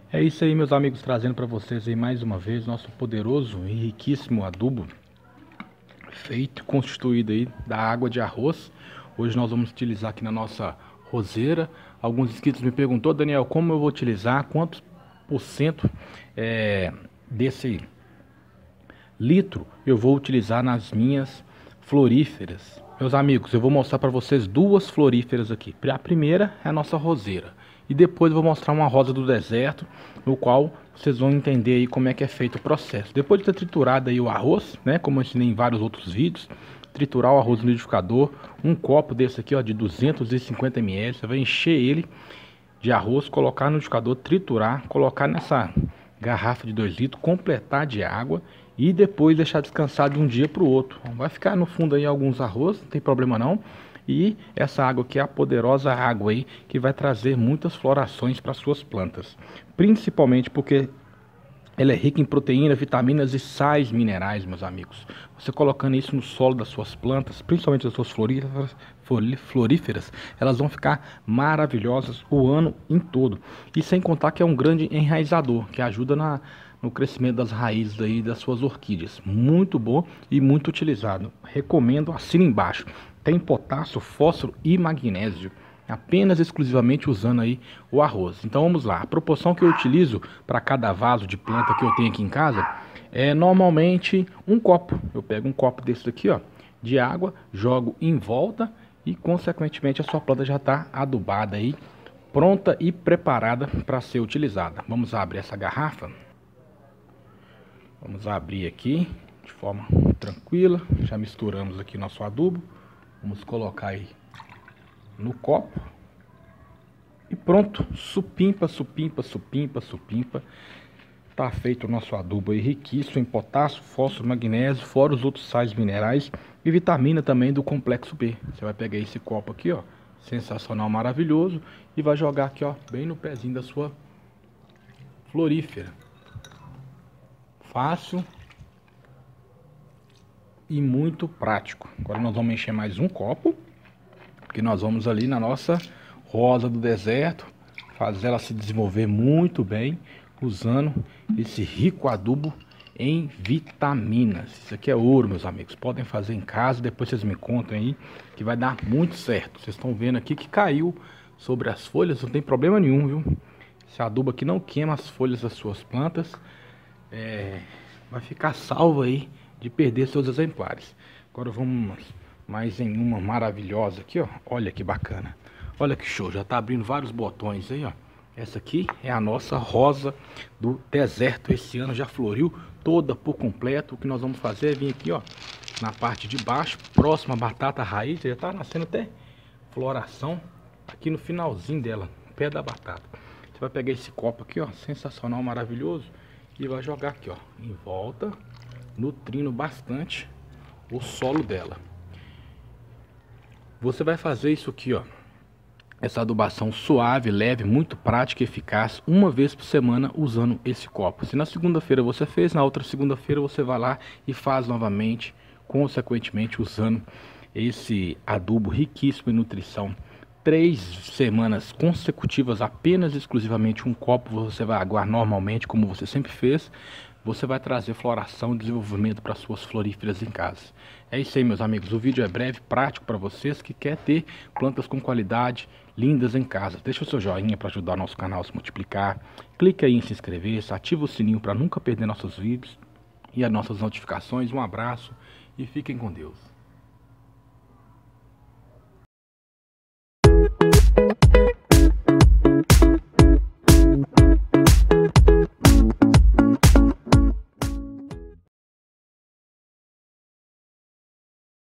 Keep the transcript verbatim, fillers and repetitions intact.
É isso aí, meus amigos, trazendo para vocês aí mais uma vez nosso poderoso e riquíssimo adubo feito, constituído aí da água de arroz. Hoje nós vamos utilizar aqui na nossa roseira. Alguns inscritos me perguntou, Daniel, como eu vou utilizar, quantos por cento é, desse litro eu vou utilizar nas minhas floríferas. Meus amigos, eu vou mostrar para vocês duas floríferas aqui. A primeira é a nossa roseira e depois eu vou mostrar uma rosa do deserto, no qual vocês vão entender aí como é que é feito o processo. Depois de ter triturado aí o arroz, né, como eu ensinei em vários outros vídeos, triturar o arroz no liquidificador, um copo desse aqui, ó, de duzentos e cinquenta mililitros, você vai encher ele de arroz, colocar no liquidificador, triturar, colocar nessa garrafa de dois litros, completar de água e depois deixar descansar de um dia para o outro. Vai ficar no fundo aí alguns arroz, não tem problema não. E essa água aqui é a poderosa água aí que vai trazer muitas florações para suas plantas, principalmente porque ela é rica em proteína, vitaminas e sais minerais, meus amigos. Você colocando isso no solo das suas plantas, principalmente das suas floríferas, floríferas, elas vão ficar maravilhosas o ano em todo. E sem contar que é um grande enraizador, que ajuda na, no crescimento das raízes aí das suas orquídeas. Muito bom e muito utilizado. Recomendo, assina embaixo. Tem potássio, fósforo e magnésio. Apenas exclusivamente usando aí o arroz. Então vamos lá, a proporção que eu utilizo para cada vaso de planta que eu tenho aqui em casa é normalmente um copo. Eu pego um copo desse aqui, ó, de água, jogo em volta e consequentemente a sua planta já está adubada aí, pronta e preparada para ser utilizada. Vamos abrir essa garrafa. Vamos abrir aqui de forma tranquila. Já misturamos aqui nosso adubo. Vamos colocar aí no copo e pronto, supimpa, supimpa, supimpa, supimpa. Tá feito o nosso adubo aí, riquíssimo em potássio, fósforo, magnésio, fora os outros sais minerais e vitamina também do complexo B. Você vai pegar esse copo aqui, ó, sensacional, maravilhoso, e vai jogar aqui, ó, bem no pezinho da sua florífera. Fácil e muito prático. Agora nós vamos encher mais um copo, porque nós vamos ali na nossa rosa do deserto fazer ela se desenvolver muito bem usando esse rico adubo em vitaminas. Isso aqui é ouro, meus amigos. Podem fazer em casa, depois vocês me contam aí que vai dar muito certo. Vocês estão vendo aqui que caiu sobre as folhas, não tem problema nenhum, viu? Esse adubo aqui não queima as folhas das suas plantas. É, vai ficar salvo aí de perder seus exemplares. Agora vamos mais em uma maravilhosa aqui, ó. Olha que bacana. Olha que show. Já tá abrindo vários botões aí, ó. Essa aqui é a nossa rosa do deserto. Esse ano já floriu toda por completo. O que nós vamos fazer é vir aqui, ó, na parte de baixo, próxima à batata raiz. Já tá nascendo até floração aqui no finalzinho dela, pé da batata. Você vai pegar esse copo aqui, ó, sensacional, maravilhoso, e vai jogar aqui, ó, em volta, nutrindo bastante o solo dela. Você vai fazer isso aqui, ó, essa adubação suave, leve, muito prática e eficaz, uma vez por semana usando esse copo. Se na segunda-feira você fez, na outra segunda-feira você vai lá e faz novamente, consequentemente usando esse adubo riquíssimo em nutrição. Três semanas consecutivas, apenas exclusivamente um copo, você vai aguar normalmente, como você sempre fez. Você vai trazer floração e desenvolvimento para suas floríferas em casa. É isso aí, meus amigos. O vídeo é breve, prático para vocês que quer ter plantas com qualidade, lindas em casa. Deixa o seu joinha para ajudar o nosso canal a se multiplicar. Clique aí em se inscrever, ativa o sininho para nunca perder nossos vídeos e as nossas notificações. Um abraço e fiquem com Deus.